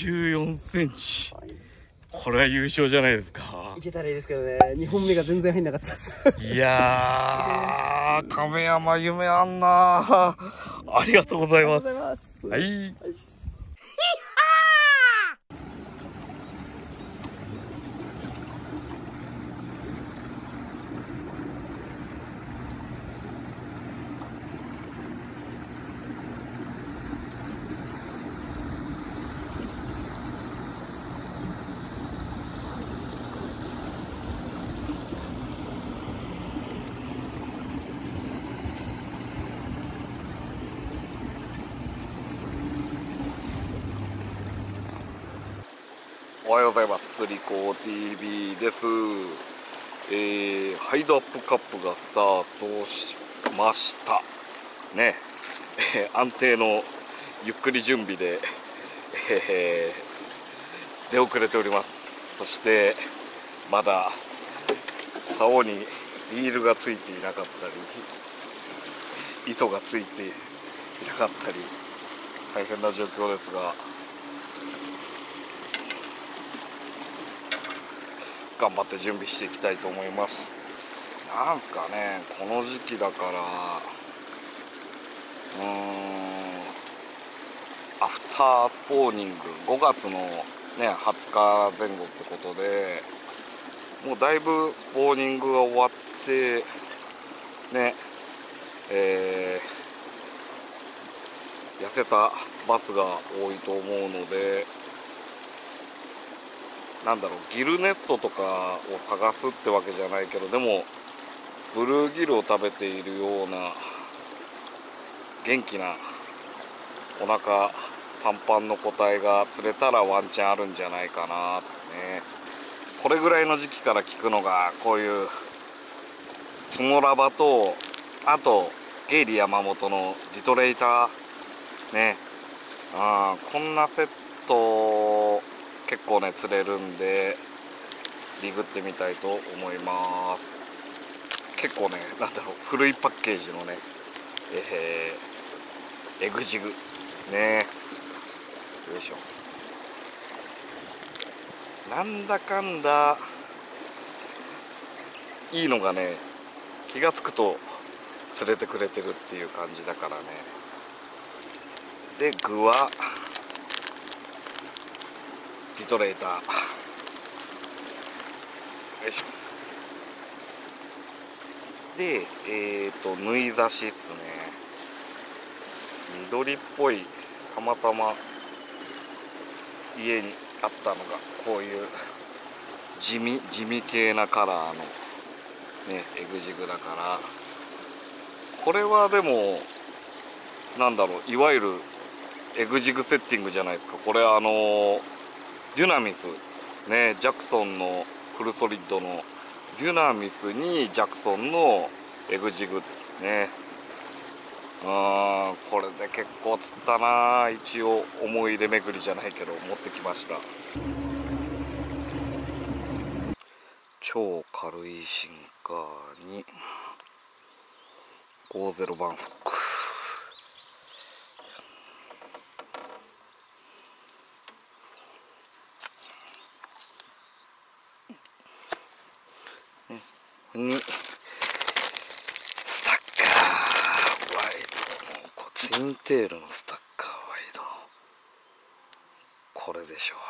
84センチ。これは優勝じゃないですか。 いけたらいいですけどね。2本目が全然入んなかったです。 いやー、亀山夢あんなー。ありがとうございます。はい。おはようございます。釣り子 TV です。ハイドアップカップがスタートしましたね。安定のゆっくり準備で、出遅れております。そしてまだ竿にリールがついていなかったり、糸がついていなかったり、大変な状況ですが、頑張って準備していきたいと思います。なんすかね、この時期だからアフタースポーニング、5月のね20日前後ってことで、もうだいぶスポーニングが終わってね、痩せたバスが多いと思うので、なんだろう、ギルネストとかを探すってわけじゃないけど、でもブルーギルを食べているような元気なお腹パンパンの個体が釣れたらワンチャンあるんじゃないかなってね。これぐらいの時期から聞くのが、こういうスモラバと、あとゲイリ山本のディトレーターね。こんなセット結構ね釣れるんで、リグってみたいと思います。結構ね、なんだろう、古いパッケージのね、エグジグね。よいしょ。なんだかんだいいのがね、気がつくと釣れてくれてるっていう感じだからね。で、具はディトレーター、よいしょ。で、縫い出しっすね。緑っぽい、たまたま家にあったのがこういう地味系なカラーのねエグジグだから、これはでもなんだろう、いわゆるエグジグセッティングじゃないですか。これデュナミスね、ジャクソンのフルソリッドのデュナミスにジャクソンのエグジグね。これで結構釣ったな。一応思い出巡りじゃないけど持ってきました。超軽いシンカーに50番フック、にスタッカーワイド、ツインテールのスタッカーワイド、これでしょう。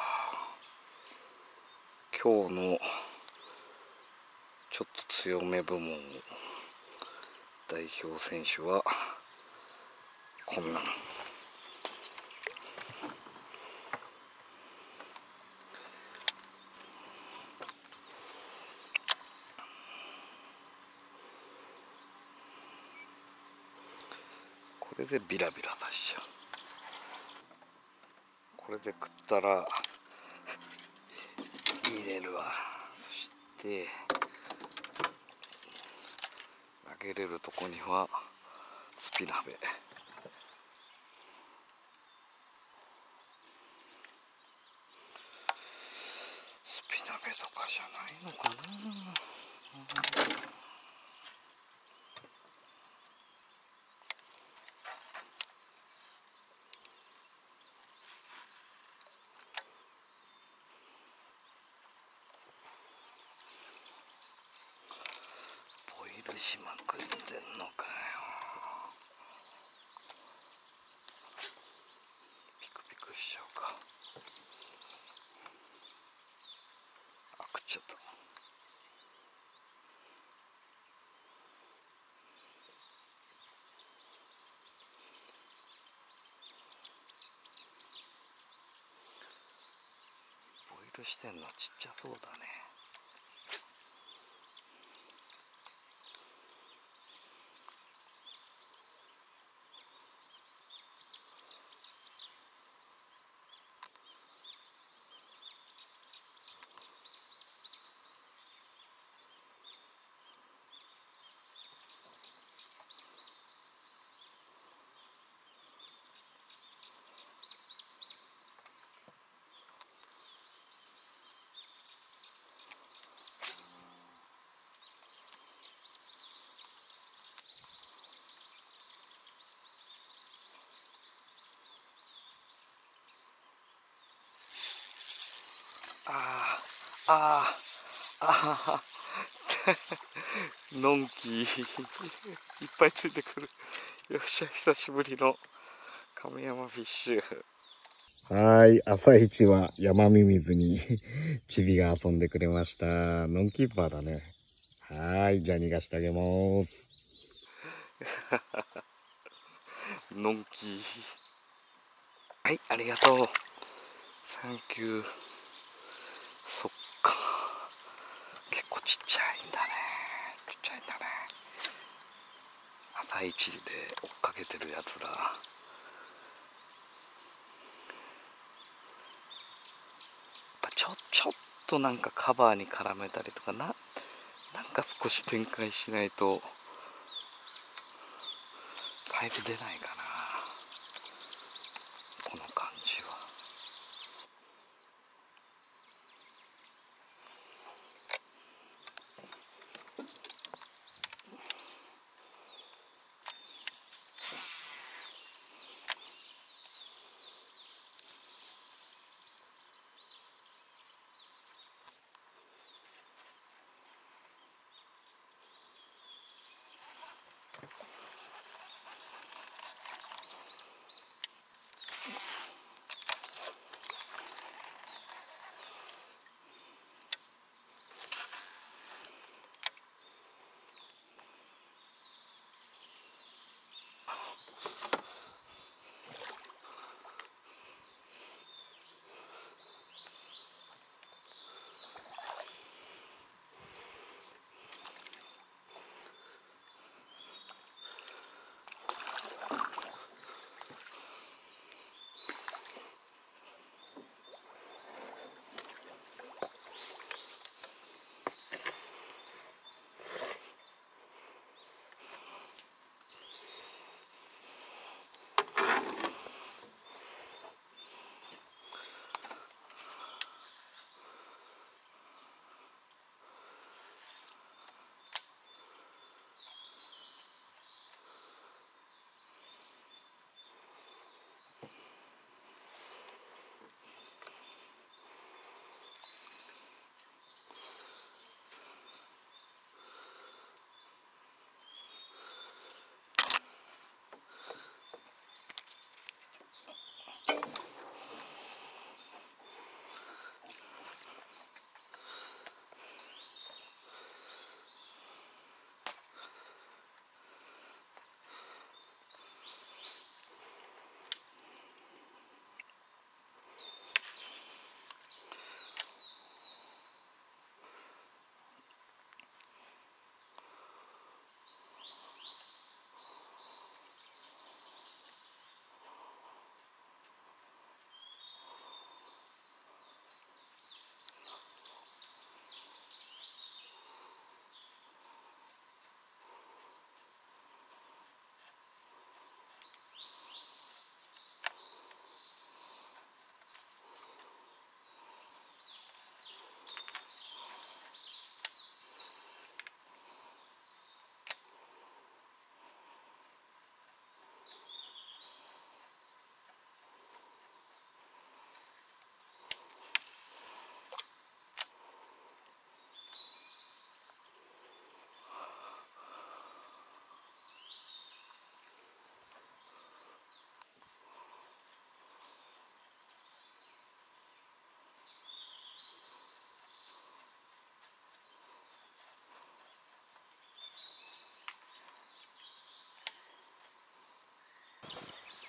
今日のちょっと強め部門代表選手はこんなん。これでビラビラさしちゃう。これで食ったら入れるわ。そして投げれるとこにはスピナベ、スピナベとかじゃないのかな。 しまくってんのかよ。ピクピクしちゃうか。あ、食っちゃった。ボイルしてんのちっちゃそうだね。あーあーあーのんきいっぱいついてくる。よっしゃ、久しぶりの亀山フィッシュ。はい、朝一は山ミミズにチビが遊んでくれました。ノンキーパーだね。はい、じゃあ逃がしてあげます。のんき。はい、ありがとう。サンキュー。そっか。結構ちっちゃいんだね。ちっちゃいんだね。朝一で追っかけてるやつら。ちょっとなんかカバーに絡めたりとかなんか少し展開しないとだいぶ出ないかな、この感じは。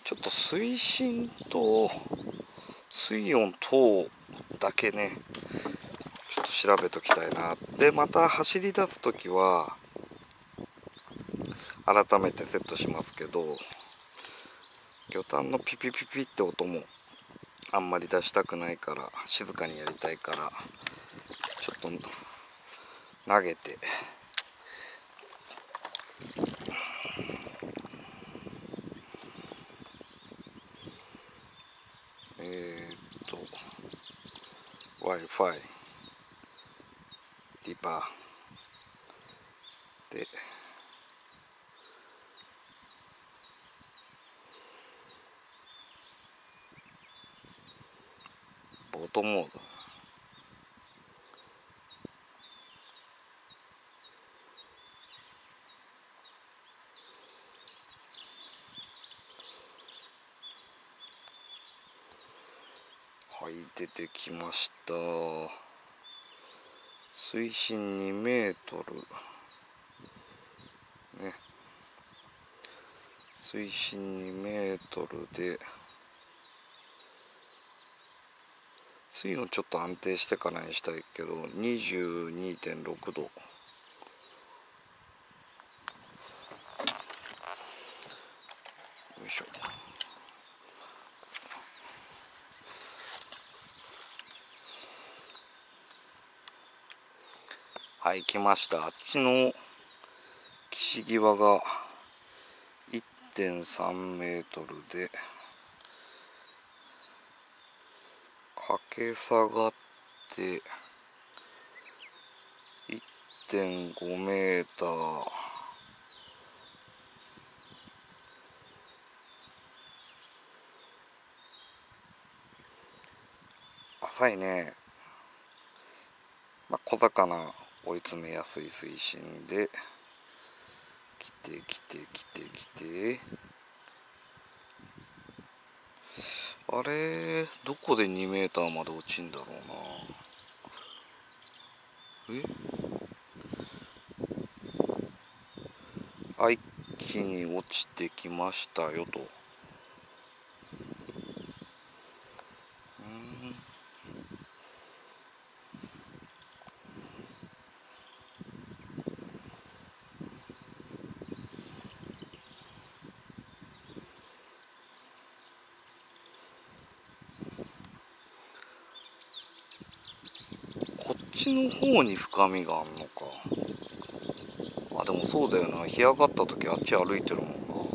ちょっと水深と水温等だけねちょっと調べときたいな。でまた走り出す時は改めてセットしますけど、魚探のピピピピって音もあんまり出したくないから、静かにやりたいからちょっと投げてWi-Fi ディーパーでボートモード、はい、出てきました。水深2メートルね、水深2メートルで水温ちょっと安定してからにしたいけど 22.6 度。よいしょ。はい、来ました。あっちの岸際が 1.3 メートルでかけ下がって1.5 メーター。浅いね。小魚追い詰めやすい水深で来て来て来て来て、あれどこで2メーターまで落ちんだろうな。一気に落ちてきましたよと。こっちの方に深みがあんのか。でもそうだよな、干上がった時あっち歩いてるもんな。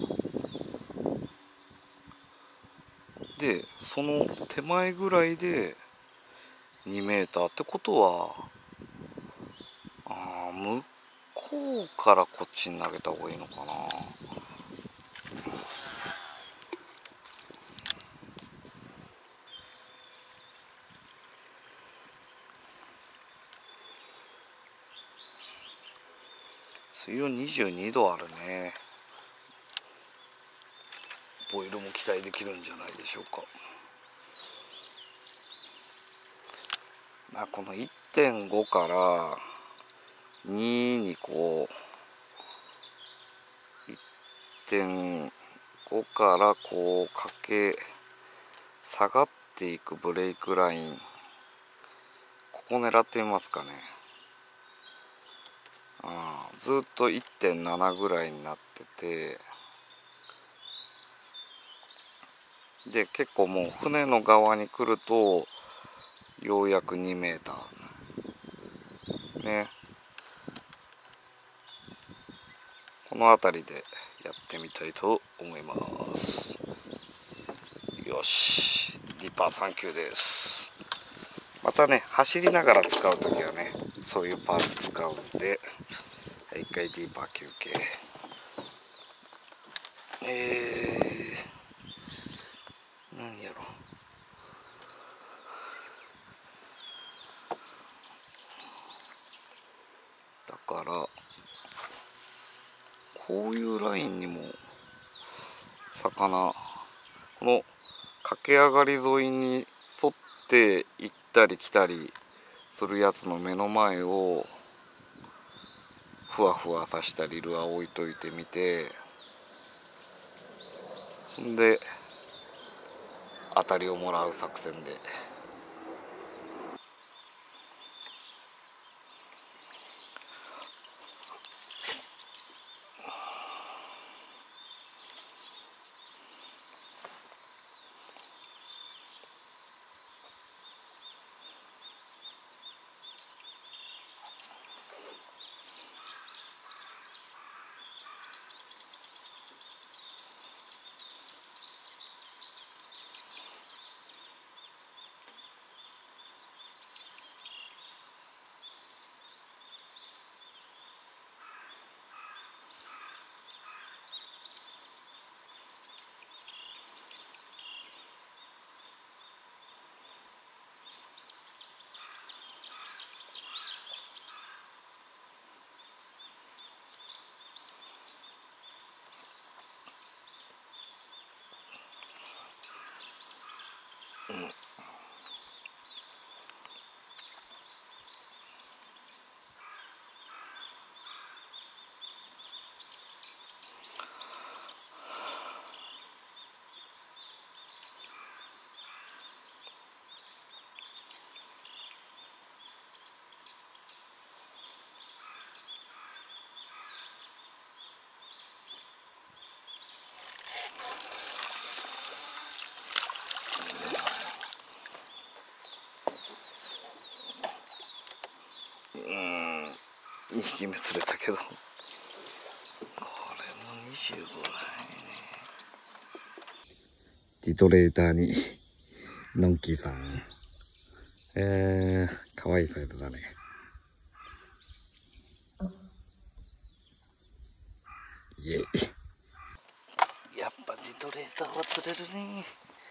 でその手前ぐらいで2メーターってことは、向こうからこっちに投げた方がいいのかな。水温22度あるね。ボイルも期待できるんじゃないでしょうか。この 1.5 から2にこう 1.5 からこうかけ下がっていくブレイクライン、ここ狙ってみますかね。ずっと 1.7 ぐらいになってて、で結構もう船の側に来るとようやく2メーターね。この辺りでやってみたいと思います。よし、ディーパーサンキューです。またね走りながら使うときはねそういうパーツ使うんで、一回ディーパー休憩。何やろ。だからこういうラインにも魚、この駆け上がり沿いに沿って行ったり来たりするやつの目の前をふわふわさしたりルアー置いといてみて、そんで当たりをもらう作戦で。2匹目釣れたけど、これも25だね。ディトレーターにノンキーさん、かわいいサイズだね。イエイ。やっぱディトレーターは釣れるね。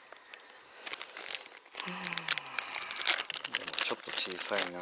でもちょっと小さいな。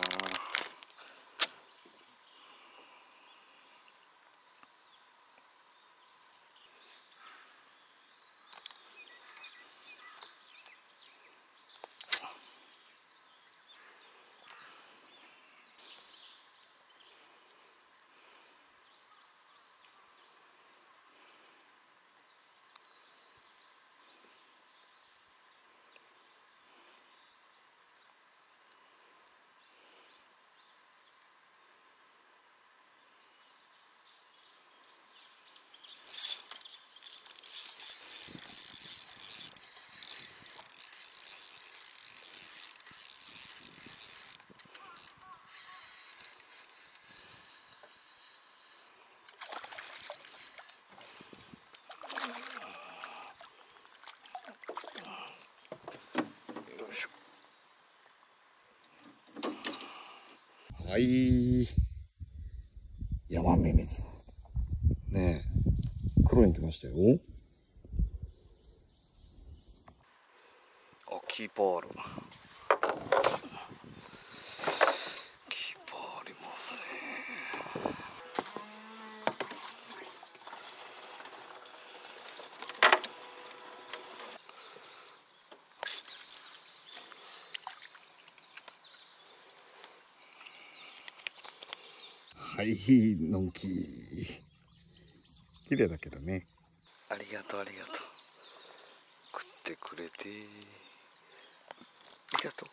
はい、ヤマメミズねえ、黒に来ましたよ。あ、キーパーある。キーパーありますね。はい、のんき。綺麗だけどね。ありがとうありがとう。食ってくれてありがとう。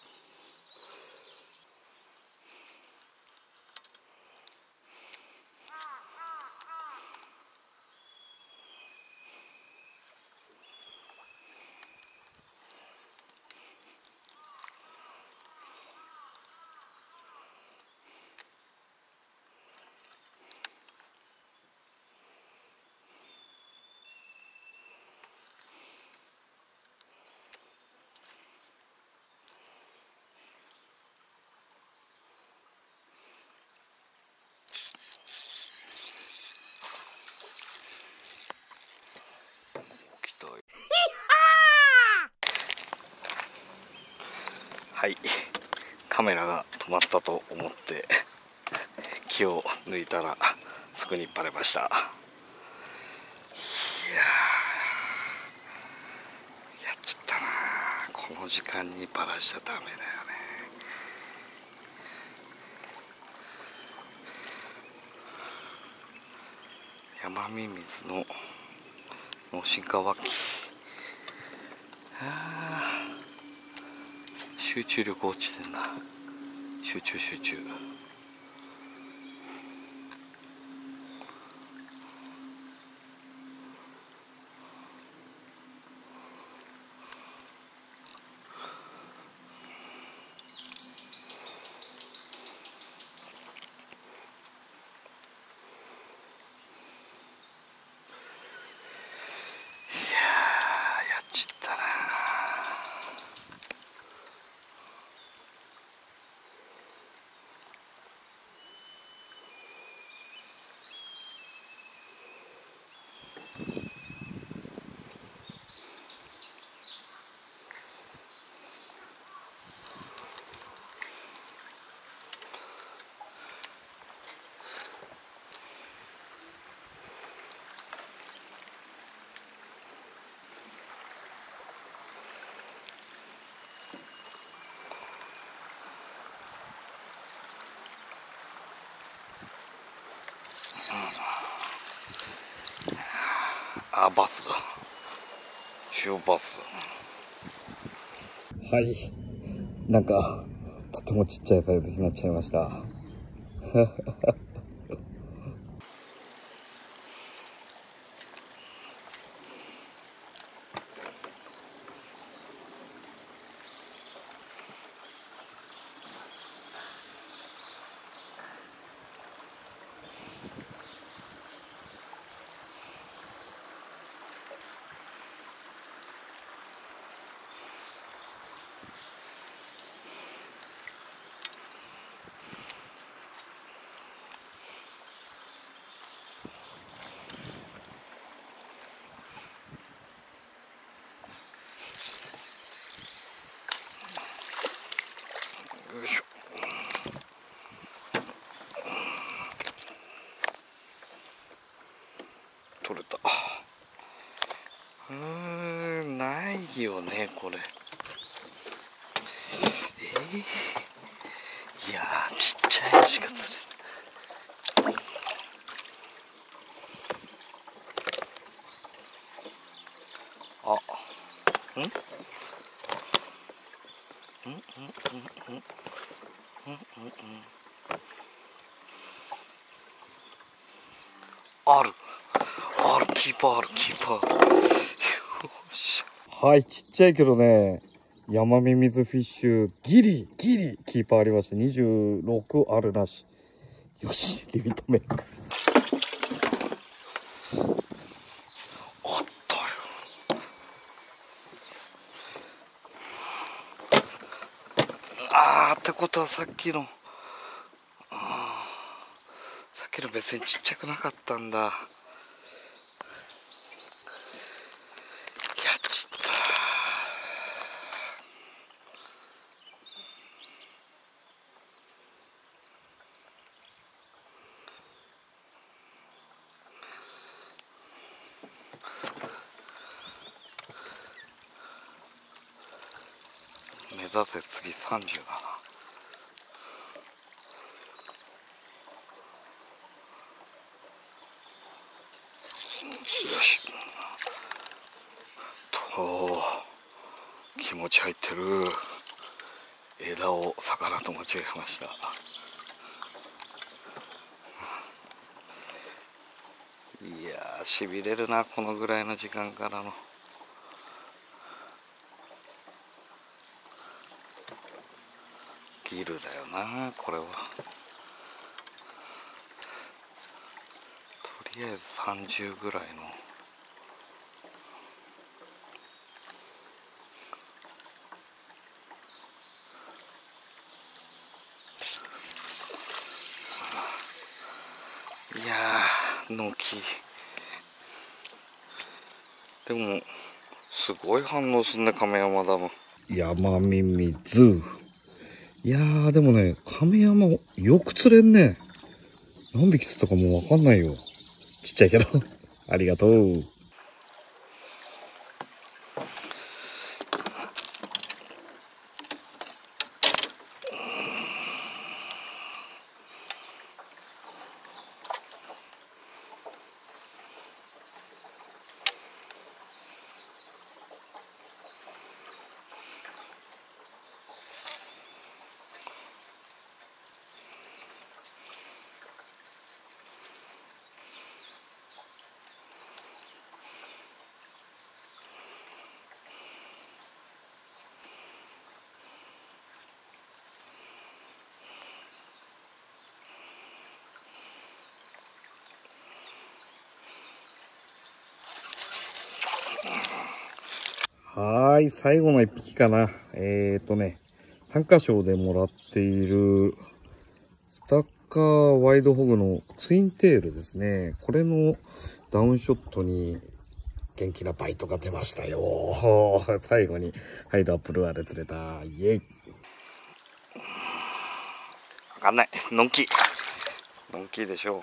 はい、カメラが止まったと思って気を抜いたらすぐにバレました。いややっちゃったな。この時間にバラしちゃダメだよね。ヤマミミズのノシガワキ。 集中力落ちてんな。集中。やっちったな。あ、バスだ。塩バス。はい。なんか、とてもちっちゃいサイズになっちゃいました。よいしょ。取れた。ないよねこれ。いやー、ちっちゃいのしか釣れない。あるキーパー。よっしゃ。はい、ちっちゃいけどね、ヤマミミズフィッシュギリキーパーありまして、26あるなし。よし、リミットメイク。あったよ。ってことはさっきの別にちっちゃくなかったんだ。やっちった。目指せ次30だな。よしと、気持ち入ってる。枝を魚と間違えました。いやー、しびれるな、このぐらいの時間からの。ギルだよなこれは。とりあえず30ぐらいの。いやー、のきでもすごい反応すんね、亀山ダム。山ミミズ。いやー、でもね、亀山よく釣れんね。何匹釣ったかもうわかんないよ。ちっちゃいけど。ありがとう。 はーい、最後の1匹かな。参加賞でもらっているスタッカーワイドホグのツインテールですね。これのダウンショットに元気なバイトが出ましたよ。最後にハイドアップルアーで釣れた。イエイ。わかんない。のんきでしょ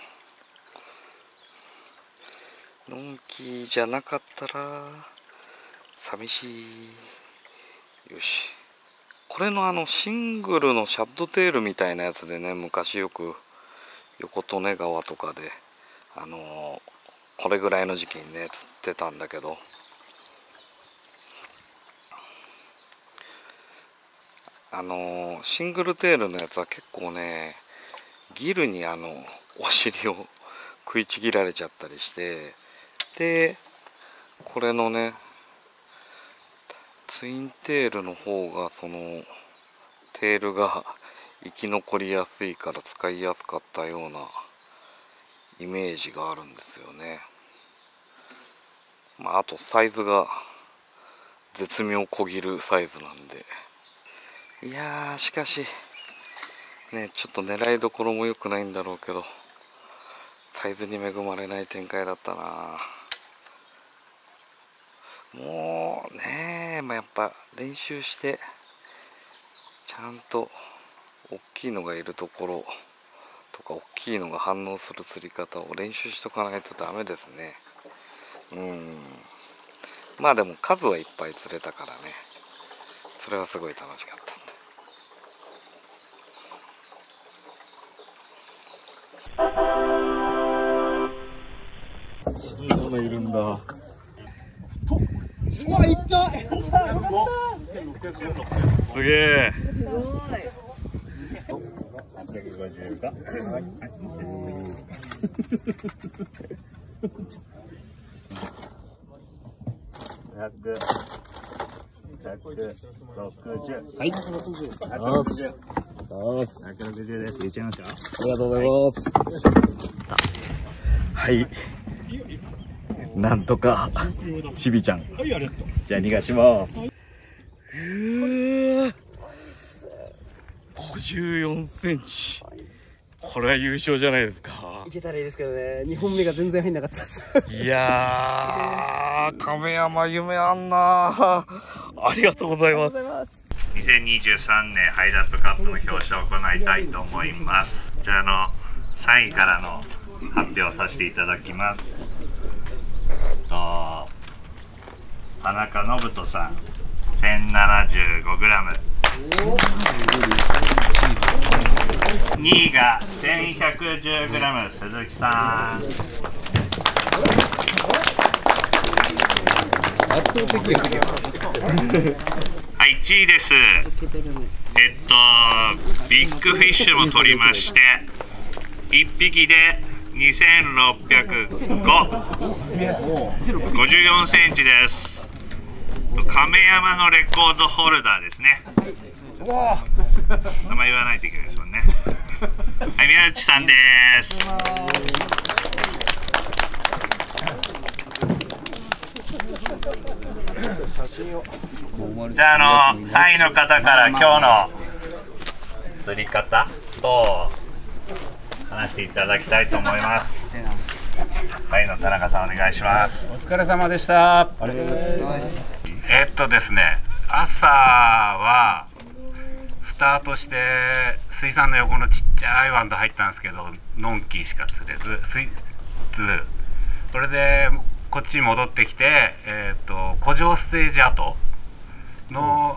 う。のんきじゃなかったら寂しい。よし。これのシングルのシャッドテールみたいなやつでね、昔よく横利根川とかでこれぐらいの時期にね釣ってたんだけど、シングルテールのやつは結構ねギルにお尻を食いちぎられちゃったりして、でこれのねツインテールの方がそのテールが生き残りやすいから使いやすかったようなイメージがあるんですよね。あとサイズが絶妙こぎるサイズなんで、いやーしかしねちょっと狙いどころも良くないんだろうけど、サイズに恵まれない展開だったな。もうねやっぱ練習してちゃんと大きいのがいるところとか大きいのが反応する釣り方を練習しとかないとダメですね。でも数はいっぱい釣れたからね、それはすごい楽しかったんで。そんなのいるんだ。 うわ、いった。やった。よかった。 すげえ。 すごい。 850が。160。はい。160です。入れちゃいました。 ありがとうございます。はい。なんとかちびちゃん。じゃあ逃がします。54センチ。これは優勝じゃないですか。 いけたらいいですけどね、2本目が全然入んなかったです。 いやー、亀山夢あんなー。ありがとうございます。 2023年ハイダップカップの表彰を行いたいと思います。じゃあ3位からの発表をさせていただきます。田中信人さん 1075g、 2位が 1110g 鈴木さん、はい、1位です。ビッグフィッシュも取りまして1匹で2605、54センチです。亀山のレコードホルダーですね。名前言わないといけないですもんね。はい、宮内さんです。じゃあ3位の方から今日の釣り方と話していただきたいと思います。はいの田中さんお願いします。 お疲れ様でした。 ですね、朝はスタートして水産の横のちっちゃい湾と入ったんですけど、のんきしか釣れず、それでこっちに戻ってきて、湖上ステージ跡の、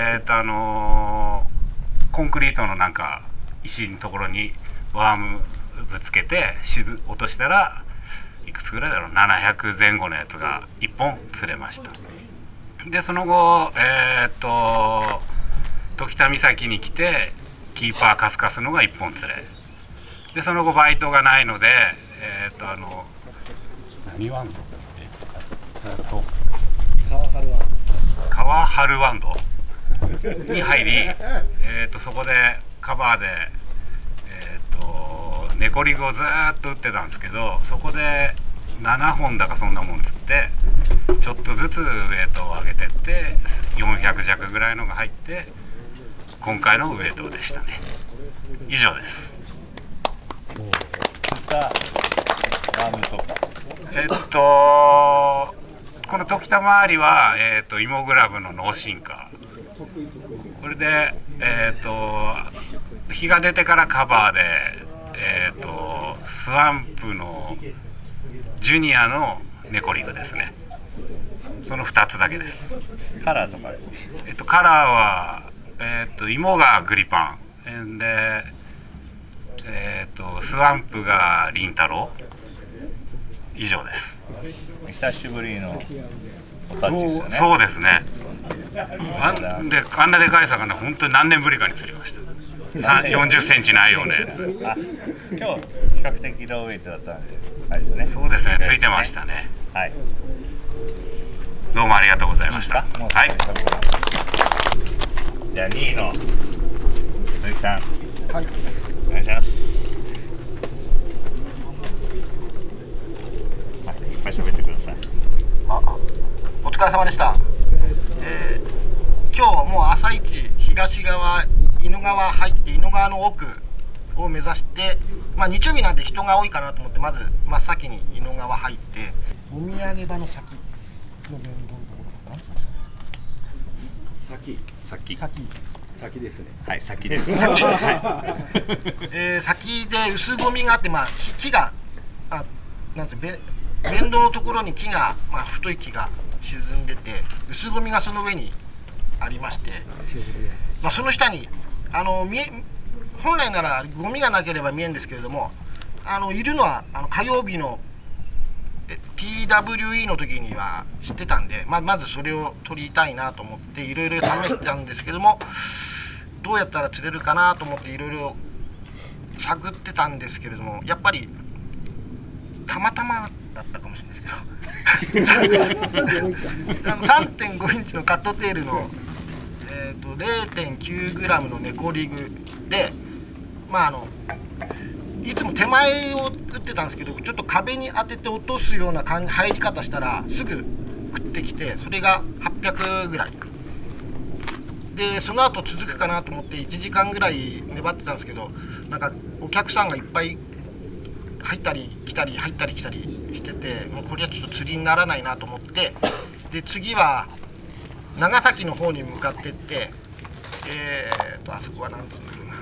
コンクリートのなんか石のところにワームぶつけて落としたら、いくつぐらいだろう、700前後のやつが1本釣れました。でその後時田岬に来てキーパーカスカスのが1本釣れで、その後バイトがないので何ワンド川春ワンドに入り、そこでカバーでネコリグをずーっと打ってたんですけど、そこで7本だかそんなもん釣って、 ちょっとずつウエイトを上げてって400弱ぐらいのが入って今回のウエイトでしたね。以上です。 ワームとかこの時田周りは、イモグラブの脳進化、これで、日が出てからカバーで、スワンプのジュニアのネコリグですね。その2つだけです。 カラーとかカラーは、芋がグリパンで、スワンプがリン太郎。以上です。 久しぶりのおタッチですよね。 そうですね。あんなでかい魚本当に何年ぶりかに釣りました。40センチないよね。 今日比較的ローウェイトだったんであれですね。 そうですね、ついてましたね。 はい。 どうもありがとうございました。はい。 じゃあ2位の鈴木さん、 はい、 お願いします。いっぱい喋ってください。 お疲れ様でした。今日もう朝一東側伊野川入って伊野川の奥を目指して、日曜日なんで人が多いかなと思ってまず真っ先に伊野川入ってお土産場の先の面倒のところかな。 先ですね。はい、先です。 先で薄込みがあって、木がなんて弁道のところに木が、太い木が沈んでて薄込みがその上にありまして、その下に本来ならゴミがなければ見えるんですけれども、いるのは火曜日の TWE の時には知ってたんで、まずそれを取りたいなと思っていろいろ試してたんですけども、どうやったら釣れるかなと思っていろいろ探ってたんですけれども、やっぱりたまたまだったかもしれないですけど3.5 インチのカットテールの、0.9g のネコリグで、いつも手前を打ってたんですけど、ちょっと壁に当てて落とすような入り方したらすぐ食ってきて、それが800ぐらいで、その後続くかなと思って1時間ぐらい粘ってたんですけど、なんかお客さんがいっぱい入ったり来たり入ったり来たりしてて、もうこれはちょっと釣りにならないなと思って、で次は長崎の方に向かってって、あそこは何て言うんだろうな、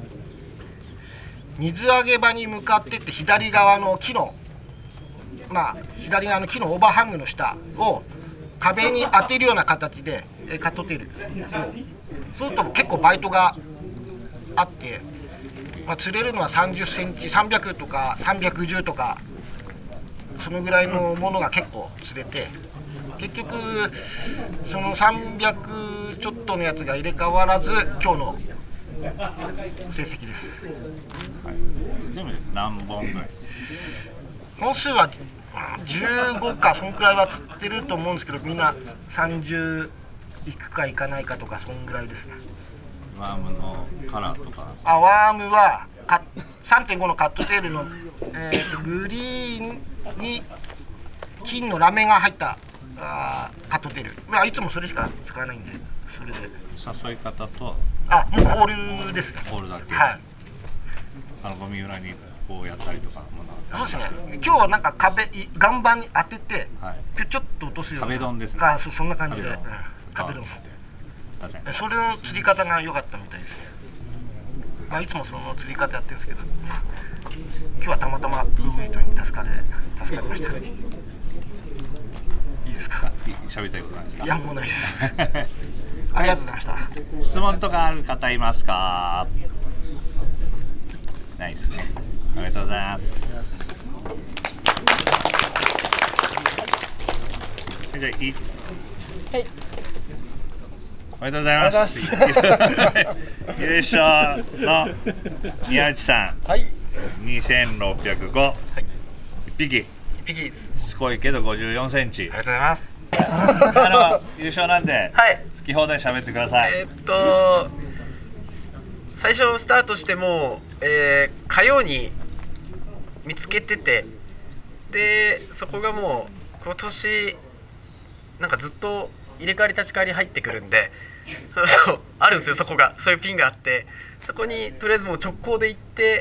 水揚げ場に向かってって左側の木の左側の木のオーバーハングの下を壁に当てるような形でカットテール、そうすると結構バイトがあって。釣れるのは30センチ、300とか310とかそのぐらいのものが結構釣れて、結局その300ちょっとのやつが入れ替わらず今日の成績です。 全部何本ぐらい？ 本数は15かそんくらいは釣ってると思うんですけど、みんな30いくかいかないかとかそんぐらいですね。 ワームのカラーとか。 ワームは3.5 のカットテールの、グリーンに金のラメが入ったカットテール、いつもそれしか使わないんで、それで誘い方ともうオールですね。 オールだけ。 はい。 ゴミ裏にこうやったりとか。 そうですね。今日はなんか岩盤に当てて、ちょっと落とすような。 壁ドンですね。 そんな感じで。壁ドン。それの釣り方が良かったみたいです。いつもその釣り方やってるんですけど、今日はたまたまローウェイトに助かりました。いいですか？ 喋りたいことないですか？ いや、もうないです。ありがとうございました。 質問とかある方いますか？ないですね。ありがとうございます。じゃあはい。おめでとうございます。優勝の宮内さん、2605、1匹。しつこいけど54センチ。 ありがとうございます。 優勝なんで、好き放題喋ってください。 最初スタートしても火曜に見つけてて、でそこがもう今年なんかずっと入れ替わり立ち替わり入ってくるんでそうあるんですよ、そこがそういうピンがあって、そこにとりあえずもう直行で行って、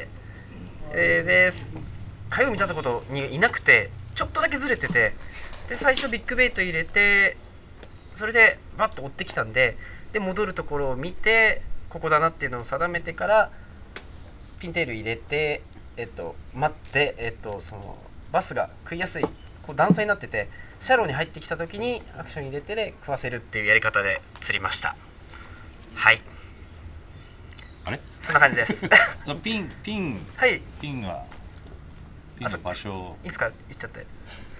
で火曜見たところにいなくてちょっとだけずれてて、で最初ビッグベイト入れて、それでバッと追ってきたんで、で戻るところを見てここだなっていうのを定めてからピンテール入れて、待って、そのバスが食いやすいこう段差になってて、シャローに入ってきた時にアクション入れてで食わせるっていうやり方で釣りました。はい、 あれそんな感じですピンはいピンの場所いいですか、言っちゃって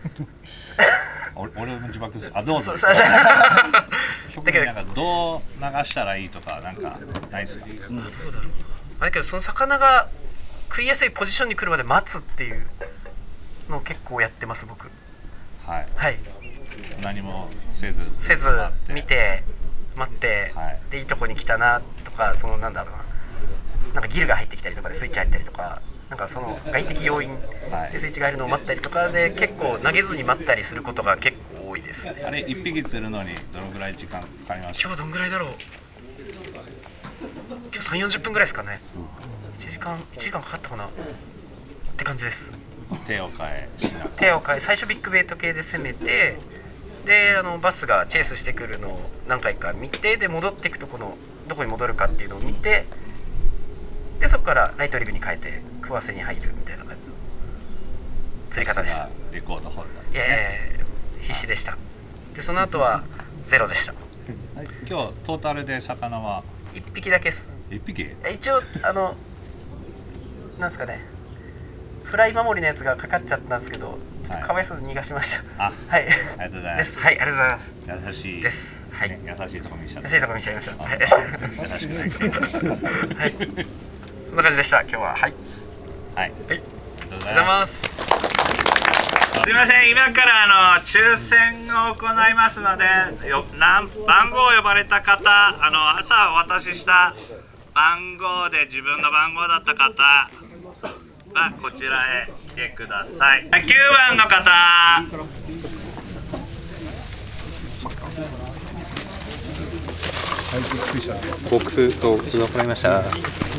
俺も自爆する。あ、どうぞ。 そう特になんかどう流したらいいとかなんかないですか？ どうだろう。あれけどその魚が食いやすいポジションに来るまで待つっていうのを結構やってます僕。 はい。 はい。 何もせず見て待って、 はい、 でいいとこに来たなとか、そのなんだろうな、なんかギルが入ってきたりとかでスイッチ入ったりとか。なんかその外的要因でスイッチが入るのを待ったりとかで結構投げずに待ったりすることが結構多いですね。 あれ1匹釣るのにどのぐらい時間かかりました？ 今日どんぐらいだろう。今日3、40分ぐらいですかね。1時間かかったかなって感じです。 手を変え最初ビッグベイト系で攻めて、でバスがチェイスしてくるのを何回か見て、で戻っていくとこのどこに戻るかっていうのを見て、でそこからライトリグに変えて食わせに入るみたいな感じの釣り方でした。 レコードホルダーですね。 必死でした。でその後はゼロでした。 今日トータルで魚は 1匹だけです。 1匹？ 一応なんですかね、フライ守りのやつがかかっちゃったんですけど、ちょっとかわいそうに逃がしました。 はい、ありがとうございます。 はい、ありがとうございます。 優しいです。はい、 ね、優しいとこ見せちゃった。 優しいとこ見せちゃいました。はい、 優しくないはい、そんな感じでした今日は。はい、 はい、ありがとうございます。 すみません、今から抽選を行いますので、番号を呼ばれた方、朝お渡しした番号で自分の番号だった方はこちらへ来てください。9番の方。 ボックスと行いました。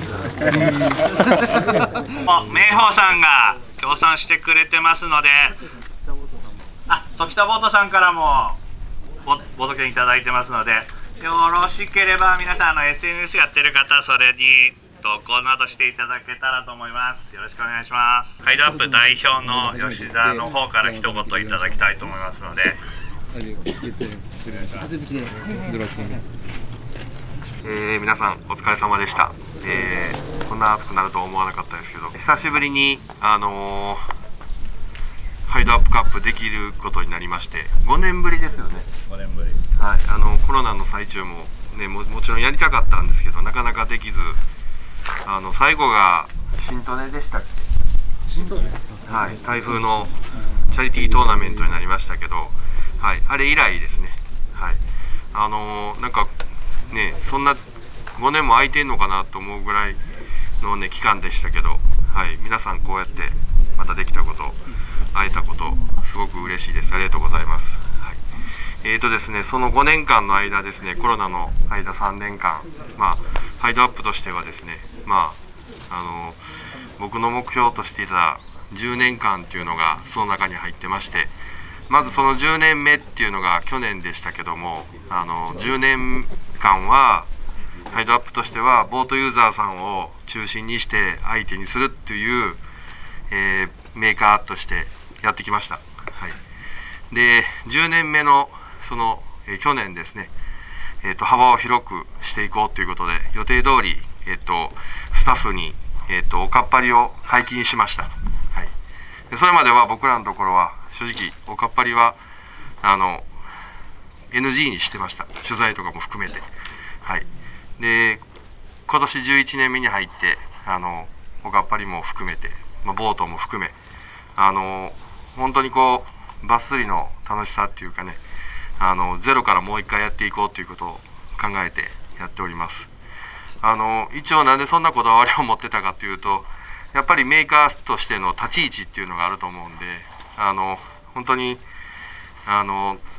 明宝さんが協賛してくれてますので、時田ボートさんからもボト券いただいてますので、よろしければ皆さんSNS やってる方、それに投稿などしていただけたらと思います。よろしくお願いします。ハイドアップ代表の吉田の方から一言いただきたいと思いますので。 皆さんお疲れ様でした。こんな暑くなるとは思わなかったですけど、久しぶりにハイドアップカップできることになりまして、5年ぶりですよね。 5年ぶり。 はい、コロナの最中もね、もちろんやりたかったんですけど、なかなかできず、最後が新利根でしたっけ？そうです。はい、台風のチャリティートーナメントになりましたけど、はい、あれ以来ですね。はい、なんかね、そんな5年も空いてんのかなと思うぐらいのね期間でしたけど、はい、皆さんこうやってまたできたこと、会えたこと、すごく嬉しいです。ありがとうございます。はい、ですね、その5年間の間ですね、コロナの間3年間、ハイドアップとしてはですね、僕の目標としていた10年間っていうのがその中に入ってまして、まずその10年目っていうのが去年でしたけども、10年間はハイドアップとしてはボートユーザーさんを中心にして相手にするっていう、メーカーとしてやってきました。はい、で10年目のその、去年ですね、幅を広くしていこうということで予定通り、スタッフに、おかっぱりを解禁しました。はい、でそれまでは僕らのところは正直おかっぱりはNG にしてました。取材とかも含めて。はい、で今年11年目に入っておかっぱりも含めて、ボートも含め本当にこうバス釣りの楽しさっていうかね、ゼロからもう一回やっていこうということを考えてやっております。一応なんでそんなこだわりを持ってたかというと、やっぱりメーカーとしての立ち位置っていうのがあると思うんで、本当に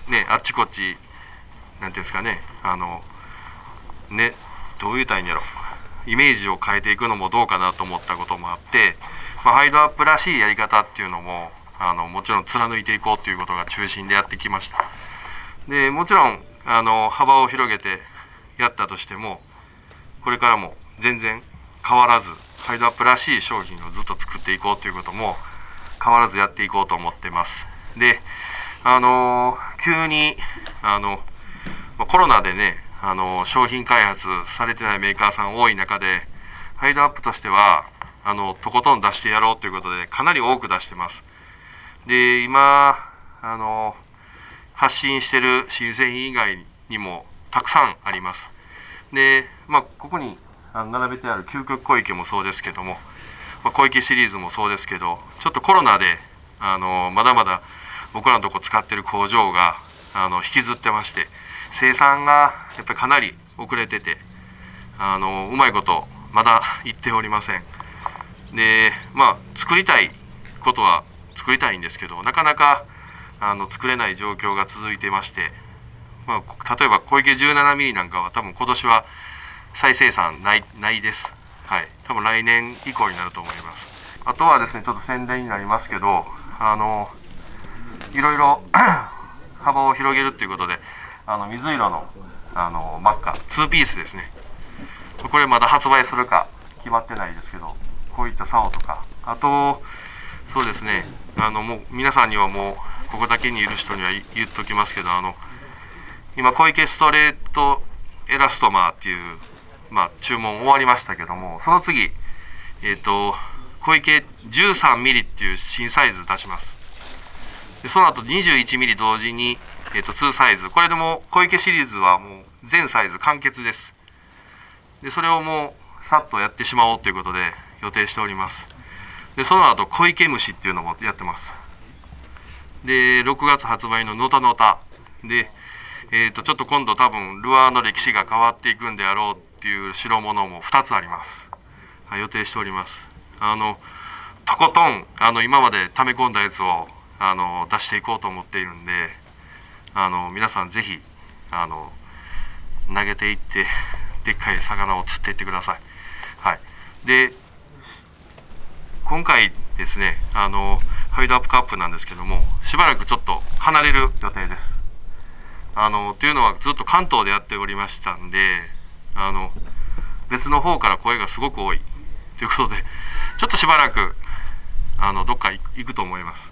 ね、あっちこっちなんていうんですかね、ね、どういうたらいいんやろ、イメージを変えていくのもどうかなと思ったこともあって、ハイドアップらしいやり方っていうのももちろん貫いていこうということが中心でやってきました。でもちろん幅を広げてやったとしても、これからも全然変わらずハイドアップらしい商品をずっと作っていこうということも変わらずやっていこうと思ってます。で急にコロナでね商品開発されてないメーカーさん多い中で、ハイドアップとしてはとことん出してやろうということでかなり多く出してます。で今発信してる新製品以外にもたくさんあります。でここに並べてある究極小池もそうですけども、小池シリーズもそうですけど、ちょっとコロナでまだまだ僕らのとこ使ってる工場が引きずってまして、生産がやっぱりかなり遅れててうまいことまだいっておりません。で作りたいことは作りたいんですけど、なかなか作れない状況が続いてまして、例えば小池 17mm なんかは多分今年は再生産ないです。はい、多分来年以降になると思います。あとはですね、ちょっと宣伝になりますけど、いろいろ幅を広げるということで、水色の真っ赤2ピースですね。これまだ発売するか決まってないですけど、こういった竿とか、あとそうですね、もう皆さんにはもうここだけにいる人には言っときますけど、今小池ストレートエラストマーっていう、注文終わりましたけども、その次小池 13mm っていう新サイズ出します。でその後 21mm 同時に、2サイズ、これでも小池シリーズはもう全サイズ完結です。でそれをもうさっとやってしまおうということで予定しております。でその後小池虫っていうのもやってます。で6月発売ののたのたで、ちょっと今度多分ルアーの歴史が変わっていくんであろうっていう代物も2つあります。予定しております。とことん今まで溜め込んだやつを出していこうと思っているんで、皆さんぜひ投げていってでっかい魚を釣っていってください。はい、で今回ですねハイドアップカップなんですけども、しばらくちょっと離れる予定です。というのはずっと関東でやっておりましたんで、別の方から声がすごく多いということで、ちょっとしばらくどっか行くと思います。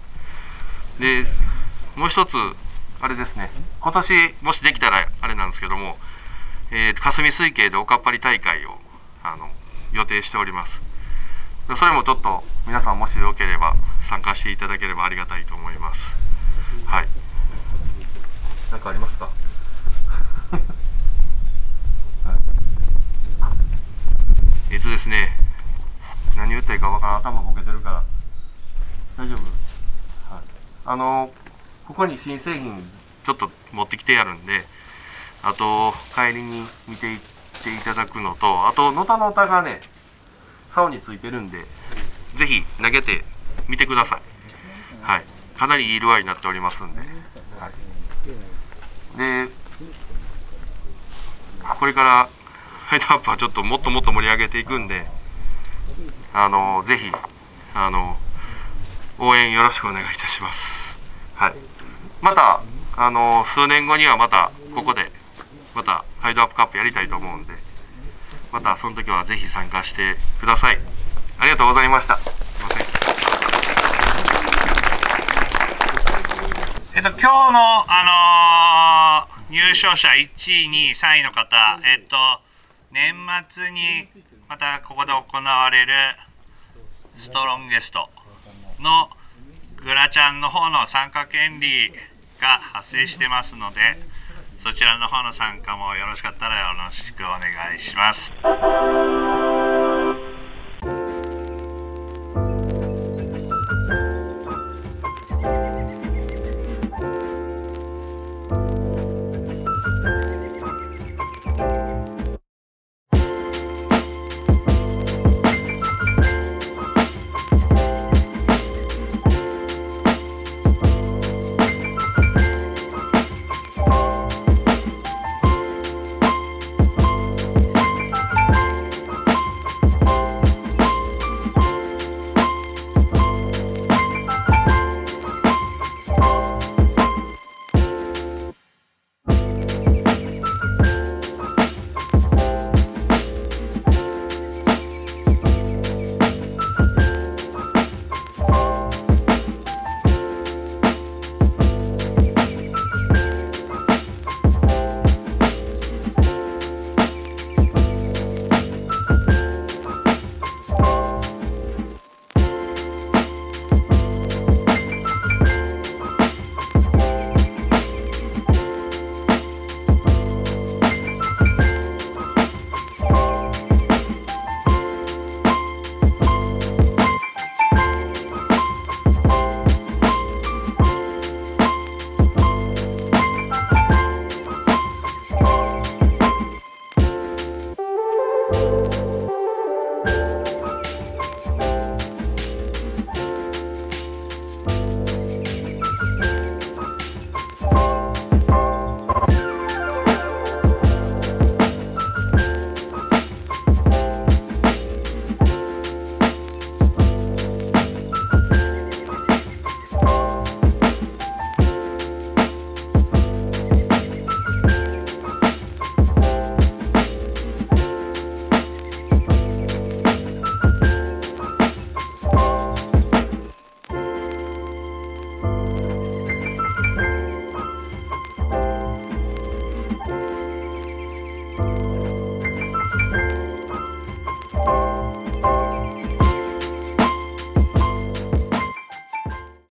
でもう一つあれですね、今年もしできたらあれなんですけども、霞水系でおかっぱり大会を予定しております。それもちょっと皆さんもしよければ参加していただければありがたいと思います。はい。何かありますか？ですね、何言ったらいいか分からん、頭ボケてるから大丈夫？はい、ここに新製品ちょっと持ってきてやるんで、あと帰りに見ていっていただくのと、あとのたのたがね竿についてるんで、ぜひ投げてみてください。はい、かなりいいルアーになっておりますんで、はい、でこれからハイドアップはちょっともっともっと盛り上げていくんで、ぜひ応援よろしくお願いいたします。はい、また数年後にはまたここでまたハイドアップカップやりたいと思うんで、またその時はぜひ参加してください。ありがとうございました。すいません。 今日の入賞者1位、2位、3位の方、年末にまたここで行われるストロンゲストのグラちゃんの方の参加権利が発生してますので、そちらの方の参加もよろしかったらよろしくお願いします。